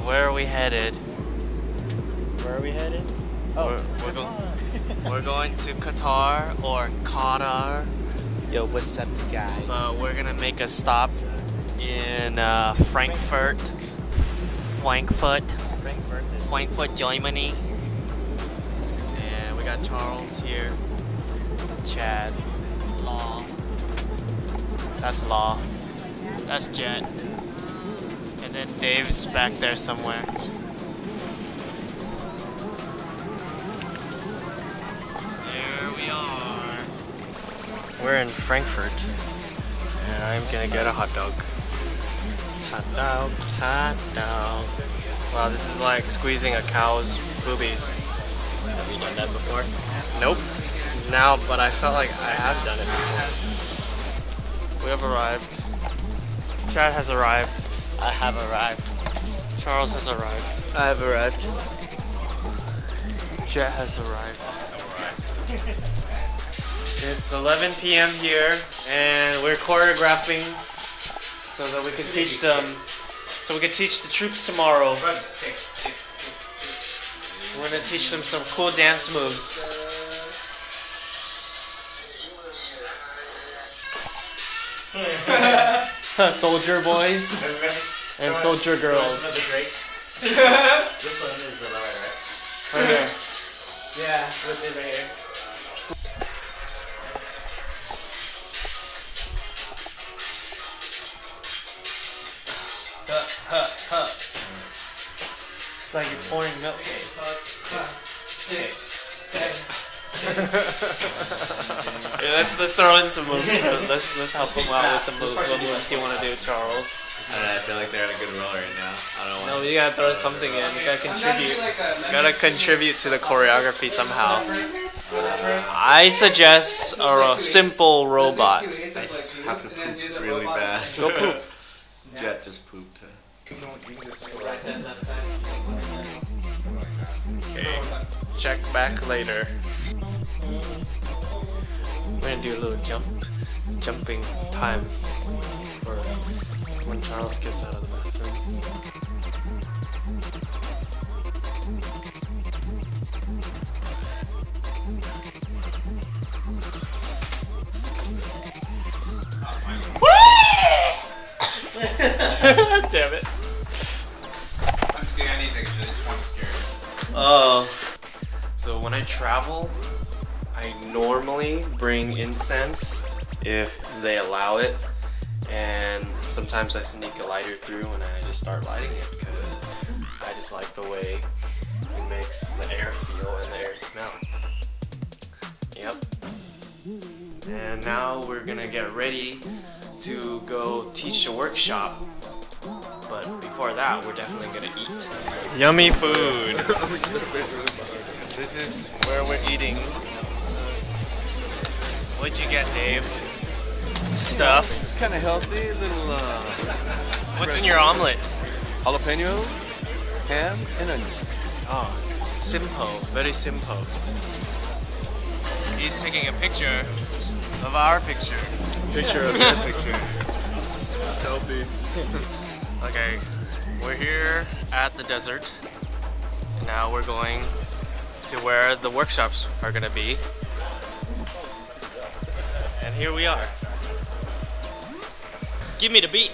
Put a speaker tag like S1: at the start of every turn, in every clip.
S1: where are we headed?
S2: Where are we headed? Oh,
S1: we're going to Qatar or Qatar.
S2: Yo, what's up, guys?
S1: We're gonna make a stop in Frankfurt, Germany. And we got Charles here, Chad, Law. That's Law. That's Jet. And then Dave's back there somewhere. There we are. We're in Frankfurt. And I'm gonna get a hot dog. Hot dog, hot dog. Wow, this is like squeezing a cow's boobies.
S2: Have you done that before?
S1: Nope. Now, but I felt like I have done it before. We have arrived. Chad has arrived.
S2: I have arrived.
S1: Charles has arrived.
S2: I have arrived.
S1: Jet has arrived. It's 11 p.m. here, and we're choreographing so that we can teach them. So we can teach the troops tomorrow. We're gonna teach them some cool dance moves. Soldier boys and soldier girls.
S2: This one is the lower, right?
S1: Right here.
S2: Yeah, with it right here.
S1: It's like you're pouring milk. Yeah, let's throw in some moves. Let's help them out with some moves. What moves do you want to do, Charles?
S3: I feel like they're in a good roll right now. I don't want.
S1: No, you gotta throw something in. You gotta contribute. You gotta contribute to the choreography somehow. I suggest a simple robot.
S3: I just have to poop really bad.
S1: Go poop.
S3: Jet just pooped.
S1: Okay. Check back later. We're gonna do a little jumping time for when Charles gets out of the bathroom. Damn it.
S3: I'm just kidding. I need to take a shit. I just want to scare you.
S1: Oh. So when I travel, I normally bring incense if they allow it, and sometimes I sneak a lighter through and I just start lighting it because I just like the way it makes the air feel and the air smell. Yep. And now we're gonna get ready to go teach a workshop. But before that, we're definitely gonna eat. Yummy food! This is where we're eating. What'd you get, Dave? Stuff.
S4: It's kind of healthy, little
S1: What's in your omelet?
S4: jalapenos, ham, and onions.
S1: Oh, simple, very simple. He's taking a picture of our picture.
S4: Picture of your picture. Healthy.
S1: Okay, we're here at the desert. And now we're going to where the workshops are gonna be. And here we are. Give me the beat.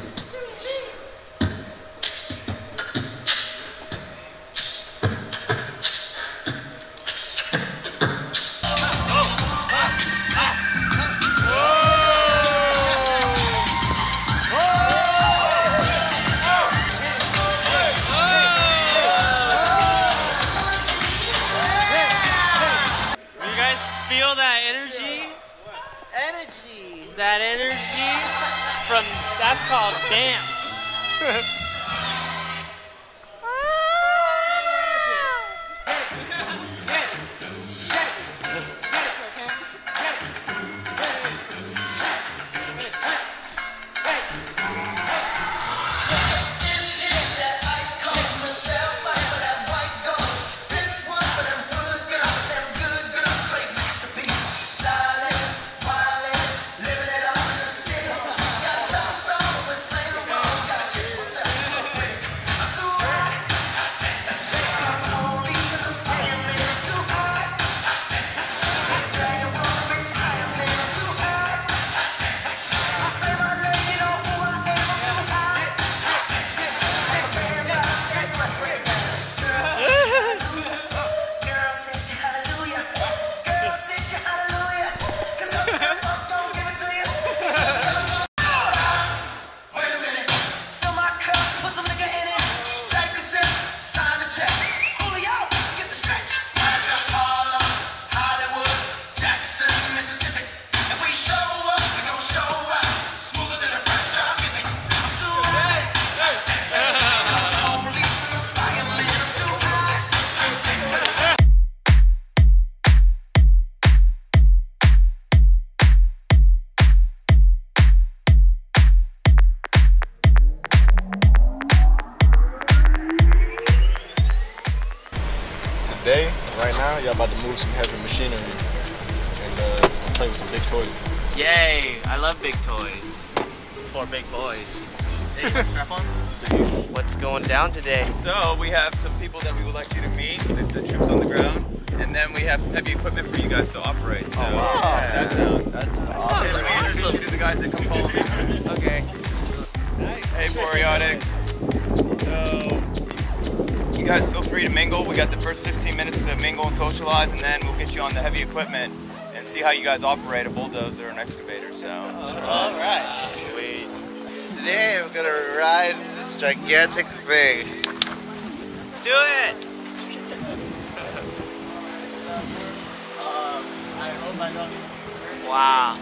S1: Feel that energy? That energy from, that's called dance.
S4: today, right now, y'all about to move some heavy machinery and play with some big toys.
S2: Yay! I love big toys. For big boys.
S5: Hey, you got strap-ons?
S2: What's going down today?
S5: So we have some people that we would like you to meet, the troops on the ground, and then we have some heavy equipment for you guys to operate. So
S2: wow.
S5: how does that sound?
S4: That's
S5: Okay, let me introduce you to the guys that come follow me.
S2: Okay.
S5: Hey, Boreotics. So you guys feel free to mingle. We got the first 15 minutes to mingle and socialize, and then we'll get you on the heavy equipment and see how you guys operate a bulldozer or an excavator. So.
S4: all right. Today we're gonna ride this gigantic thing.
S2: Do it!
S6: I hope I don't.
S2: Wow.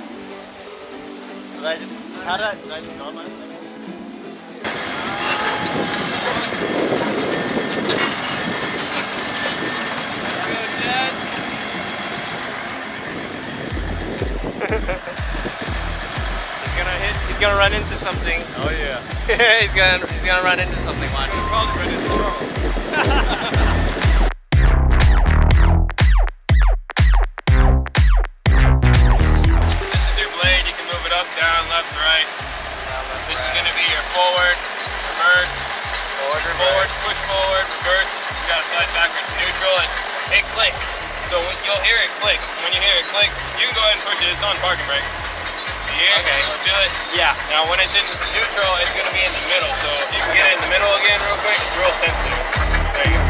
S6: So I just, how did I just go on my thing?
S2: He's gonna run into something.
S4: Oh yeah.
S2: he's gonna run into something. Watch.
S5: Probably run into Charles. This is your blade. You can move it up, down, left, right. This is going to be your forward, reverse, forward, push forward, reverse. You got to slide backwards, neutral. It clicks. So you'll hear it click. When you hear it click, you can go ahead and push it. It's on parking brake. You hear it?
S2: Okay.
S5: Feel it?
S2: Yeah.
S5: Now when it's in neutral, it's going to be in the middle. So if you can get it in the middle again real quick, it's real sensitive. There you go.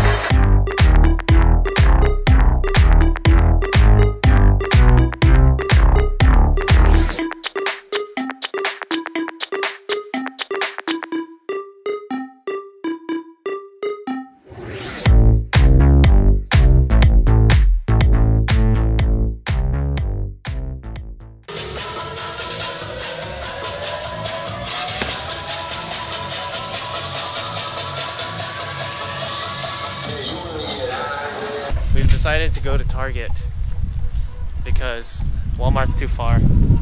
S2: We've decided to go to Target because Walmart's too far.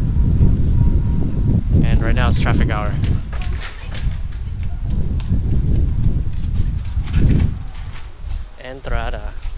S2: And right now it's traffic hour. Entrada.